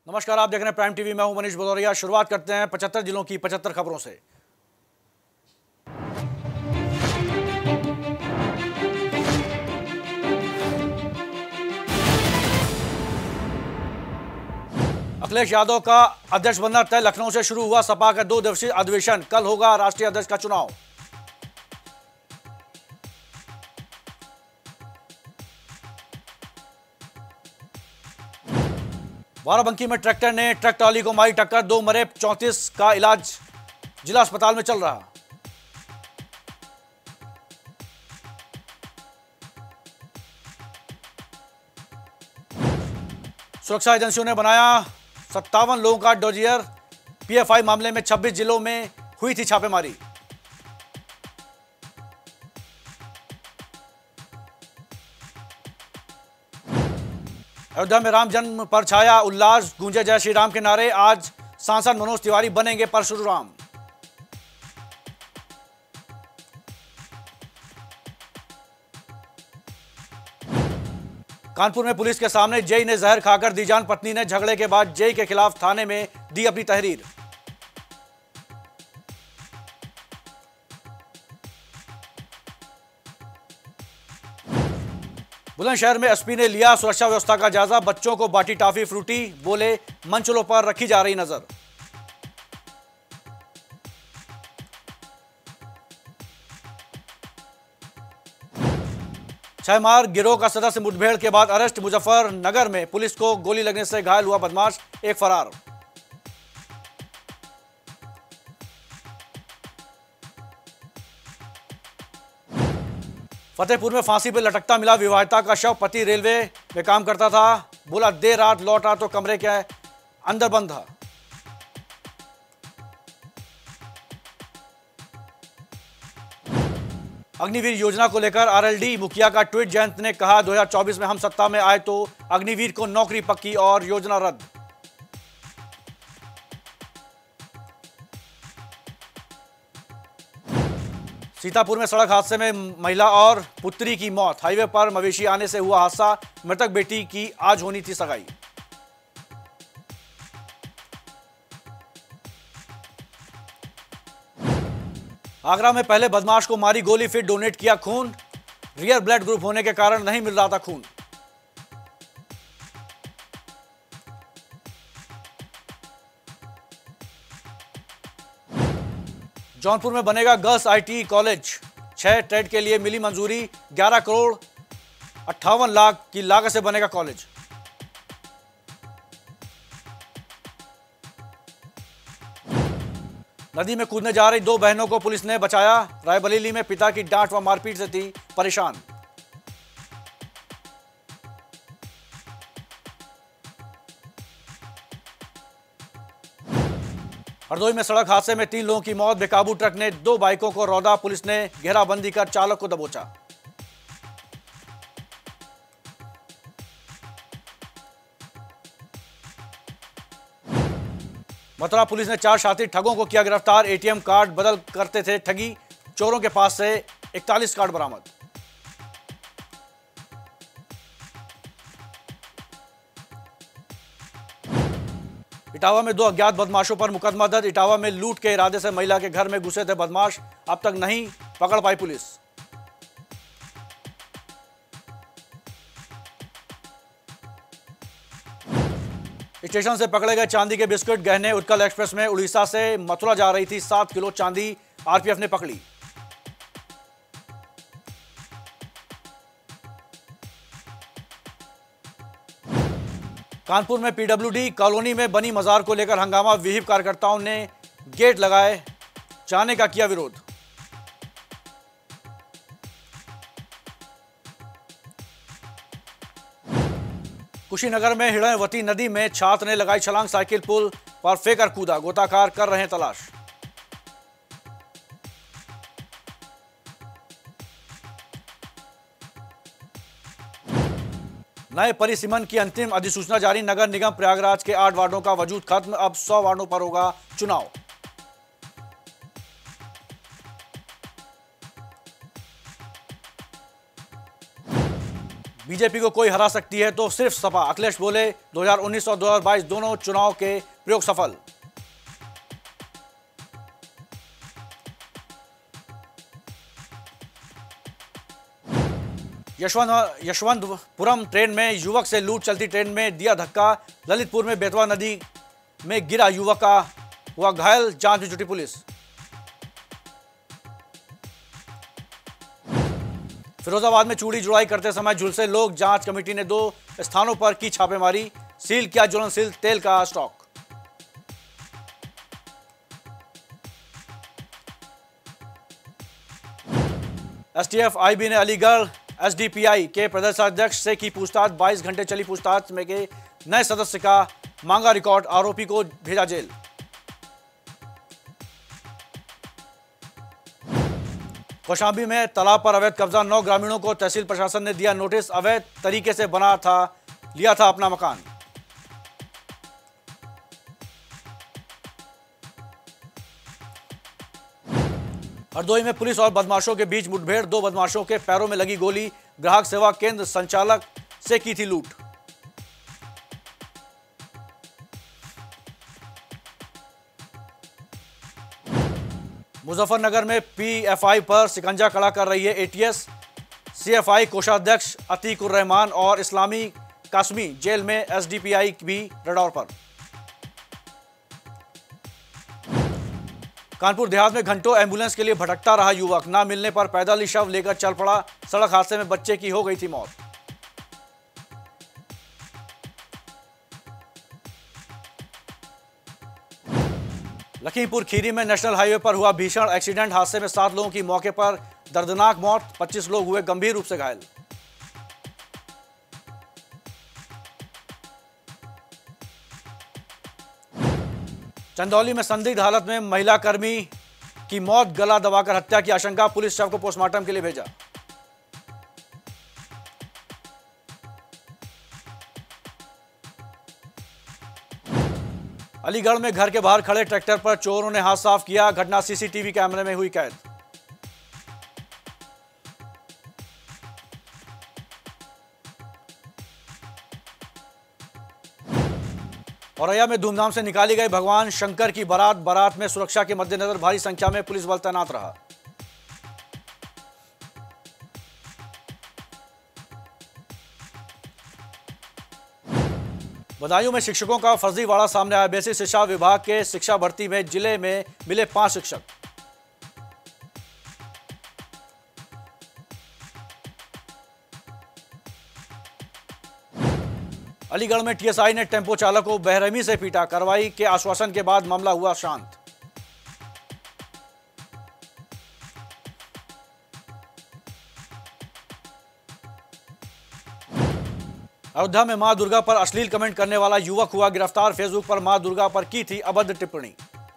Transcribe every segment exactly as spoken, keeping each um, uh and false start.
नमस्कार, आप देख रहे हैं प्राइम टीवी। मैं हूं मनीष भदौरिया। शुरुआत करते हैं पचहत्तर जिलों की पचहत्तर खबरों से। अखिलेश यादव का अध्यक्ष बनना तय। लखनऊ से शुरू हुआ सपा का दो दिवसीय अधिवेशन। कल होगा राष्ट्रीय अध्यक्ष का चुनाव। बाराबंकी में ट्रैक्टर ने ट्रक ट्रॉली को मारी टक्कर। दो मरे, चौंतीस का इलाज जिला अस्पताल में चल रहा। सुरक्षा एजेंसियों ने बनाया सत्तावन लोगों का डोजियर। पीएफआई मामले में छब्बीस जिलों में हुई थी छापेमारी। अयोध्या में राम जन्म पर छाया उल्लास। गूंजे जय श्री राम के नारे। आज सांसद मनोज तिवारी बनेंगे परशुराम। कानपुर में पुलिस के सामने जेई ने जहर खाकर दी जान। पत्नी ने झगड़े के बाद जेई के खिलाफ थाने में दी अपनी तहरीर। बुलंदशहर में एसपी ने लिया सुरक्षा व्यवस्था का जायजा। बच्चों को बांटी टॉफी फ्रूटी। बोले मंचलों पर रखी जा रही नजर। छह मार गिरोह का सदस्य मुठभेड़ के बाद अरेस्ट। मुजफ्फरनगर में पुलिस को गोली लगने से घायल हुआ बदमाश, एक फरार। फतेहपुर में फांसी पर लटकता मिला विवाहिता का शव। पति रेलवे में काम करता था। बोला देर रात लौटा तो कमरे के अंदर बंद था। अग्निवीर योजना को लेकर आरएलडी मुखिया का ट्वीट। जयंत ने कहा दो हज़ार चौबीस में हम सत्ता में आए तो अग्निवीर को नौकरी पक्की और योजना रद्द। सीतापुर में सड़क हादसे में महिला और पुत्री की मौत। हाईवे पर मवेशी आने से हुआ हादसा। मृतक बेटी की आज होनी थी सगाई। आगरा में पहले बदमाश को मारी गोली, फिर डोनेट किया खून। रियर ब्लड ग्रुप होने के कारण नहीं मिल रहा था खून। जौनपुर में बनेगा गर्ल्स आईटी कॉलेज। छह ट्रेड के लिए मिली मंजूरी। ग्यारह करोड़ अट्ठावन लाख की लागत से बनेगा कॉलेज। नदी में कूदने जा रही दो बहनों को पुलिस ने बचाया। रायबरेली में पिता की डांट व मारपीट से थी परेशान। हरदोई में सड़क हादसे में तीन लोगों की मौत। बेकाबू ट्रक ने दो बाइकों को रौंदा। पुलिस ने घेराबंदी कर चालक को दबोचा। मथुरा पुलिस ने चार शातिर ठगों को किया गिरफ्तार। एटीएम कार्ड बदल करते थे ठगी। चोरों के पास से इकतालीस कार्ड बरामद। इटावा में दो अज्ञात बदमाशों पर मुकदमा दर्ज। इटावा में लूट के इरादे से महिला के घर में घुसे थे बदमाश। अब तक नहीं पकड़ पाई पुलिस। स्टेशन से पकड़े गए चांदी के बिस्कुट गहने। उत्कल एक्सप्रेस में उड़ीसा से मथुरा जा रही थी सात किलो चांदी। आरपीएफ ने पकड़ी। कानपुर में पीडब्ल्यूडी कॉलोनी में बनी मजार को लेकर हंगामा। विहिप कार्यकर्ताओं ने गेट लगाए जाने का किया विरोध। कुशीनगर में हिरणवती नदी में छात्र ने लगाई छलांग। साइकिल पुल पर फेंकर कूदा। गोताकार कर रहे हैं तलाश। नए परिसीमन की अंतिम अधिसूचना जारी। नगर निगम प्रयागराज के आठ वार्डों का वजूद खत्म। अब सौ वार्डों पर होगा चुनाव। बीजेपी को कोई हरा सकती है तो सिर्फ सपा। अखिलेश बोले दो हज़ार उन्नीस और दो हज़ार बाईस दोनों चुनाव के प्रयोग सफल। यशवंत यशवंतपुरम ट्रेन में युवक से लूट, चलती ट्रेन में दिया धक्का। ललितपुर में बेतवा नदी में गिरा युवक का हुआ घायल, जांच में जुटी पुलिस। फिरोजाबाद में चूड़ी जुड़ाई करते समय झुलसे लोग, जांच कमेटी ने दो स्थानों पर की छापेमारी, सील किया ज्वलनशील तेल का स्टॉक। एसटीएफ आईबी ने अलीगढ़ एसडीपीआई के प्रदेशाध्यक्ष से की पूछताछ। बाईस घंटे चली पूछताछ में के नए सदस्य का मांगा रिकॉर्ड, आरोपी को भेजा जेल। कौशांबी में तालाब पर अवैध कब्जा, नौ ग्रामीणों को तहसील प्रशासन ने दिया नोटिस। अवैध तरीके से बना था लिया था अपना मकान। हरदोई में पुलिस और बदमाशों के बीच मुठभेड़, दो बदमाशों के पैरों में लगी गोली। ग्राहक सेवा केंद्र संचालक से की थी लूट। मुजफ्फरनगर में पीएफआई पर शिकंजा कड़ा कर रही है एटीएस। सीएफआई कोषाध्यक्ष अतीकुर रहमान और इस्लामी कासमी जेल में, एसडीपीआई भी रडार पर। कानपुर देहात में घंटों एम्बुलेंस के लिए भटकता रहा युवक, ना मिलने पर पैदल ही शव लेकर चल पड़ा। सड़क हादसे में बच्चे की हो गई थी मौत। लखीमपुर खीरी में नेशनल हाईवे पर हुआ भीषण एक्सीडेंट, हादसे में सात लोगों की मौके पर दर्दनाक मौत, पच्चीस लोग हुए गंभीर रूप से घायल। चंदौली में संदिग्ध हालत में महिला कर्मी की मौत, गला दबाकर हत्या की आशंका, पुलिस शव को पोस्टमार्टम के लिए भेजा। अलीगढ़ में घर के बाहर खड़े ट्रैक्टर पर चोरों ने हाथ साफ किया, घटना सीसीटीवी कैमरे में हुई कैद। औरैया में धूमधाम से निकाली गई भगवान शंकर की बारात, बारात में सुरक्षा के मद्देनजर भारी संख्या में पुलिस बल तैनात रहा। बदायूं में शिक्षकों का फर्जीवाड़ा सामने आया, बेसिक शिक्षा विभाग के शिक्षा भर्ती में जिले में मिले पांच शिक्षक। अलीगढ़ में टीएसआई ने टेंपो चालक को बेरहमी से पीटा, कार्रवाई के आश्वासन के बाद मामला हुआ शांत। अयोध्या में मां दुर्गा पर अश्लील कमेंट करने वाला युवक हुआ गिरफ्तार, फेसबुक पर मां दुर्गा पर की थी अभद्र टिप्पणी।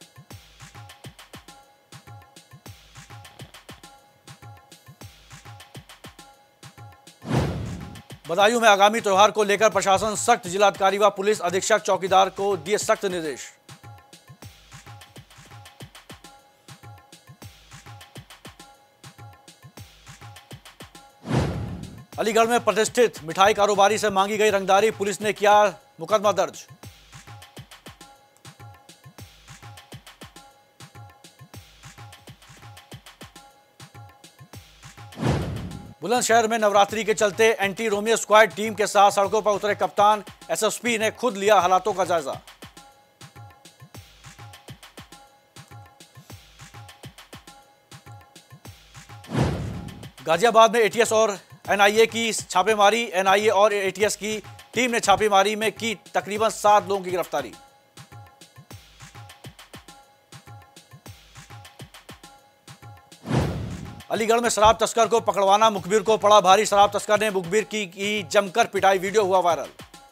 बदायूं में आगामी त्योहार को लेकर प्रशासन सख्त, जिलाधिकारी व पुलिस अधीक्षक चौकीदार को दिए सख्त निर्देश। अलीगढ़ में प्रतिष्ठित मिठाई कारोबारी से मांगी गई रंगदारी, पुलिस ने किया मुकदमा दर्ज। बुलंदशहर में नवरात्रि के चलते एंटी रोमियो स्क्वाड टीम के साथ सड़कों पर उतरे कप्तान, एसएसपी ने खुद लिया हालातों का जायजा। गाजियाबाद में एटीएस और एनआईए की छापेमारी, एनआईए और एटीएस की टीम ने छापेमारी में की तकरीबन सात लोगों की गिरफ्तारी। अलीगढ़ में शराब तस्कर को पकड़वाना, मुखबिर को पड़ा भारी, शराब तस्कर ने मुखबिर की, की जमकर पिटाई, वीडियो हुआ वायरल।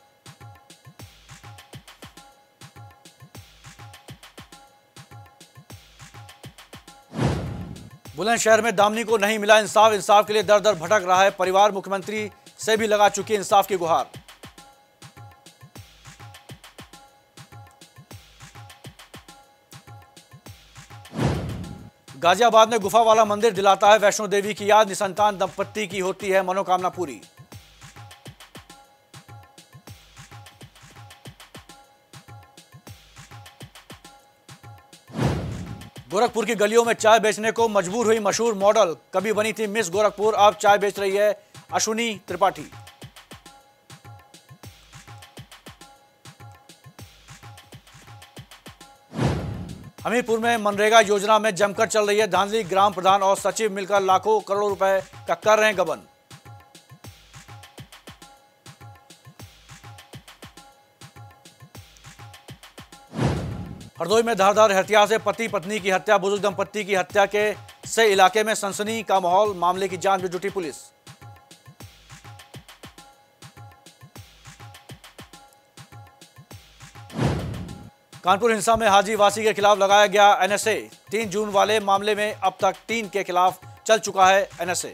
बुलंदशहर में दामनी को नहीं मिला इंसाफ, इंसाफ के लिए दर दर भटक रहा है परिवार, मुख्यमंत्री से भी लगा चुकी इंसाफ की गुहार। गाजियाबाद में गुफा वाला मंदिर दिलाता है वैष्णो देवी की याद, निसंतान दंपत्ति की होती है मनोकामना पूरी। गोरखपुर की गलियों में चाय बेचने को मजबूर हुई मशहूर मॉडल। कभी बनी थी मिस गोरखपुर, अब चाय बेच रही है अश्विनी त्रिपाठी। हमीरपुर में मनरेगा योजना में जमकर चल रही है धांधली। ग्राम प्रधान और सचिव मिलकर लाखों करोड़ों रुपए का कर रहे हैं गबन। हरदोई में धारदार हथियार से पति पत्नी की हत्या। बुजुर्ग दंपत्ति की हत्या के से इलाके में सनसनी का माहौल। मामले की जांच में जुटी पुलिस। कानपुर हिंसा में हाजी वासी के खिलाफ लगाया गया एनएसए। तीन जून वाले मामले में अब तक तीन के खिलाफ चल चुका है एनएसए।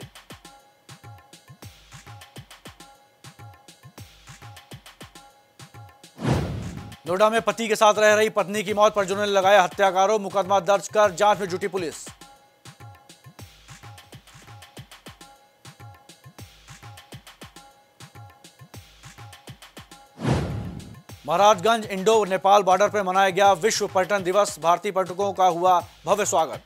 नोएडा में पति के साथ रह रही पत्नी की मौत पर जिन्होंने लगाया हत्याकारों। मुकदमा दर्ज कर जांच में जुटी पुलिस। महाराजगंज इंडो नेपाल बॉर्डर पर मनाया गया विश्व पर्यटन दिवस। भारतीय पर्यटकों का हुआ भव्य स्वागत।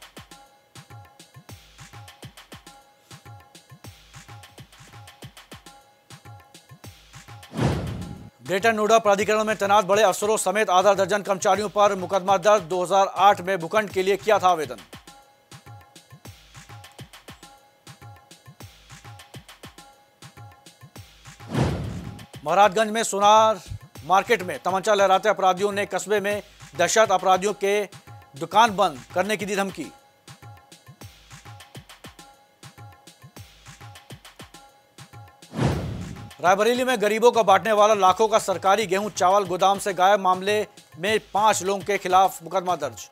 ग्रेटर नोएडा प्राधिकरण में तैनात बड़े अफसरों समेत आधा दर्जन कर्मचारियों पर मुकदमा दर्ज। दो हज़ार आठ में भूखंड के लिए किया था आवेदन। महाराजगंज में सोनार मार्केट में तमंचा लहराते अपराधियों ने कस्बे में दहशत। अपराधियों के दुकान बंद करने की दी धमकी। रायबरेली में गरीबों का बांटने वाला लाखों का सरकारी गेहूं चावल गोदाम से गायब। मामले में पांच लोगों के खिलाफ मुकदमा दर्ज।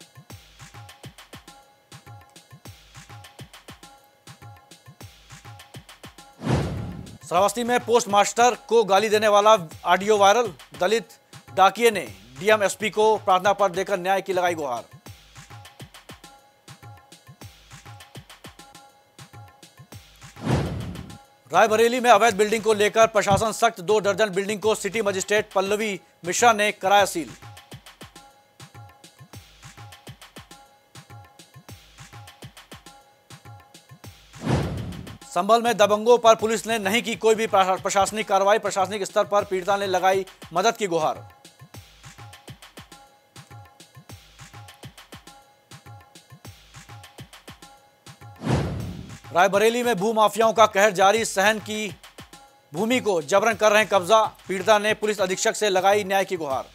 श्रावस्ती में पोस्ट मास्टर को गाली देने वाला ऑडियो वायरल। दलित डाकिये ने डीएम एसपी को प्रार्थना पत्र देकर न्याय की लगाई गुहार। रायबरेली में अवैध बिल्डिंग को लेकर प्रशासन सख्त। दो दर्जन बिल्डिंग को सिटी मजिस्ट्रेट पल्लवी मिश्रा ने कराया सील। संभल में दबंगों पर पुलिस ने नहीं की कोई भी प्रशासनिक कार्रवाई। प्रशासनिक स्तर पर पीड़िता ने लगाई मदद की गुहार। रायबरेली में भूमाफियाओं का कहर जारी। सहन की भूमि को जबरन कर रहे हैं कब्जा। पीड़िता ने पुलिस अधीक्षक से लगाई न्याय की गुहार।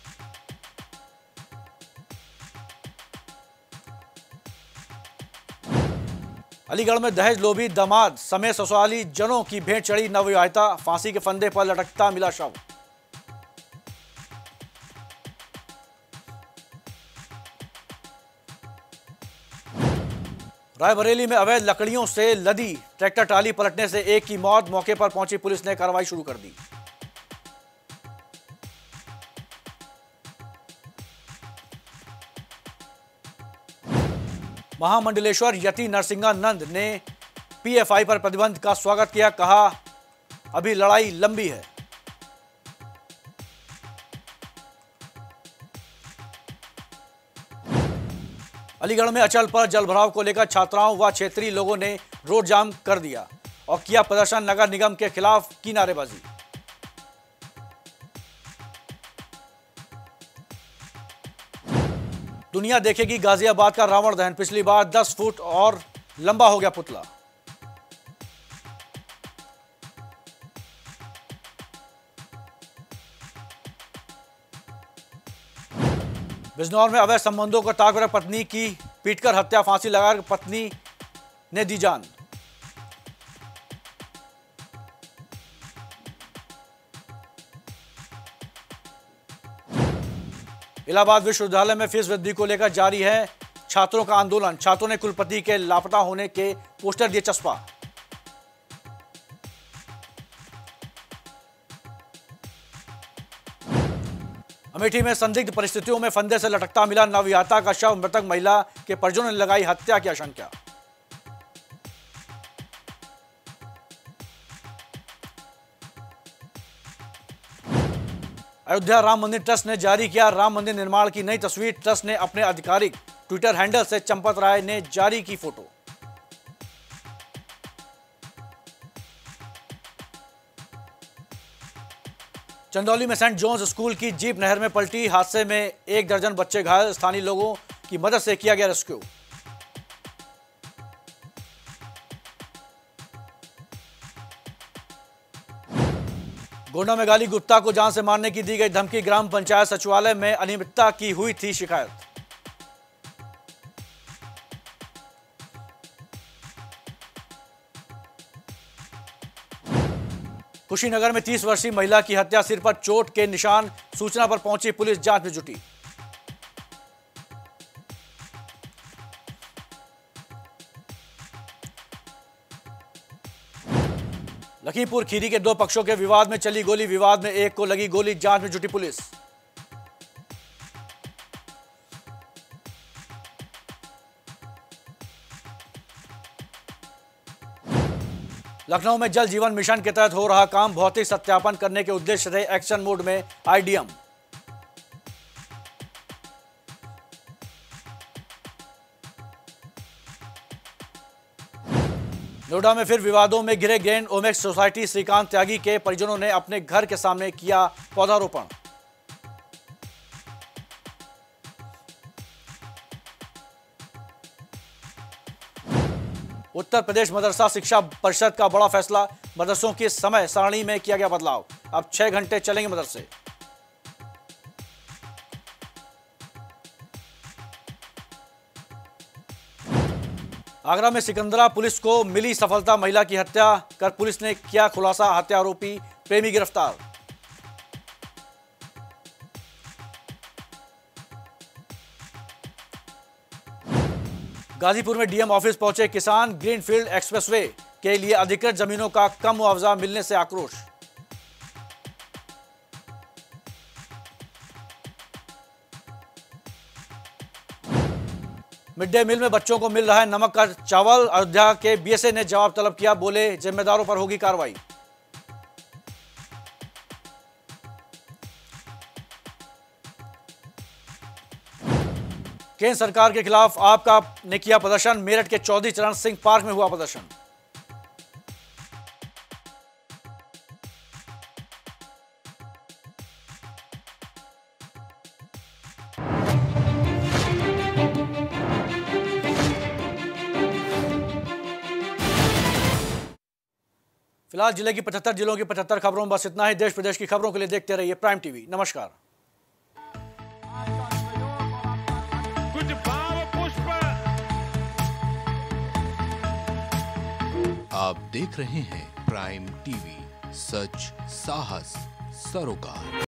अलीगढ़ में दहेज लोभी दामाद समेत ससुराली जनों की भेंट चढ़ी नवविवाहिता। फांसी के फंदे पर लटकता मिला शव। रायबरेली में अवैध लकड़ियों से लदी ट्रैक्टर ट्राली पलटने से एक की मौत। मौके पर पहुंची पुलिस ने कार्रवाई शुरू कर दी। महामंडलेश्वर यति नरसिंहानंद ने पीएफआई पर प्रतिबंध का स्वागत किया। कहा अभी लड़ाई लंबी है। अलीगढ़ में अचल पर जलभराव को लेकर छात्राओं व क्षेत्रीय लोगों ने रोड जाम कर दिया और किया प्रदर्शन। नगर निगम के खिलाफ की नारेबाजी। दुनिया देखेगी गाजियाबाद का रावण दहन। पिछली बार दस फुट और लंबा हो गया पुतला। बिजनौर में अवैध संबंधों को ताक रख पत्नी की पीटकर हत्या। फांसी लगाकर पत्नी ने दी जान। इलाहाबाद विश्वविद्यालय में फीस वृद्धि को लेकर जारी है छात्रों का आंदोलन। छात्रों ने कुलपति के लापता होने के पोस्टर दिए चस्पा। अमेठी में संदिग्ध परिस्थितियों में फंदे से लटकता मिला नवविवाहिता का शव। मृतक महिला के परिजनों ने लगाई हत्या की आशंका। अयोध्या राम मंदिर ट्रस्ट ने जारी किया राम मंदिर निर्माण की नई तस्वीर। ट्रस्ट ने अपने आधिकारिक ट्विटर हैंडल से चंपत राय ने जारी की फोटो। चंदौली में सेंट जॉन्स स्कूल की जीप नहर में पलटी। हादसे में एक दर्जन बच्चे घायल। स्थानीय लोगों की मदद से किया गया रेस्क्यू। गोंडा में गाली गुप्ता को जान से मारने की दी गई धमकी। ग्राम पंचायत सचिवालय में अनियमितता की हुई थी शिकायत। कुशीनगर में तीस वर्षीय महिला की हत्या। सिर पर चोट के निशान। सूचना पर पहुंची पुलिस जांच में जुटी। लखीमपुर खीरी के दो पक्षों के विवाद में चली गोली। विवाद में एक को लगी गोली। जांच में जुटी पुलिस। लखनऊ में जल जीवन मिशन के तहत हो रहा काम। भौतिक सत्यापन करने के उद्देश्य से एक्शन मोड में आईडीएम। नोएडा में फिर विवादों में घिरे ग्रेन ओमेक्स सोसाइटी। श्रीकांत त्यागी के परिजनों ने अपने घर के सामने किया पौधारोपण। उत्तर प्रदेश मदरसा शिक्षा परिषद का बड़ा फैसला। मदरसों की समय सारणी में किया गया बदलाव। अब छह घंटे चलेंगे मदरसे। आगरा में सिकंदरा पुलिस को मिली सफलता। महिला की हत्या कर पुलिस ने किया खुलासा। हत्या आरोपी प्रेमी गिरफ्तार। गाजीपुर में डीएम ऑफिस पहुंचे किसान। ग्रीनफील्ड एक्सप्रेसवे के लिए अधिकृत जमीनों का कम मुआवजा मिलने से आक्रोश। मिड डे मील में बच्चों को मिल रहा है नमक का चावल। अयोध्या के बीएसए ने जवाब तलब किया। बोले जिम्मेदारों पर होगी कार्रवाई। केंद्र सरकार के खिलाफ आपका ने किया प्रदर्शन। मेरठ के चौधरी चरण सिंह पार्क में हुआ प्रदर्शन। फिलहाल जिले की पचहत्तर जिलों की पचहत्तर खबरों में बस इतना ही। देश प्रदेश की खबरों के लिए देखते रहिए प्राइम टीवी। नमस्कार। कुछ भाव पुष्प। आप देख रहे हैं प्राइम टीवी, सच साहस सरोकार।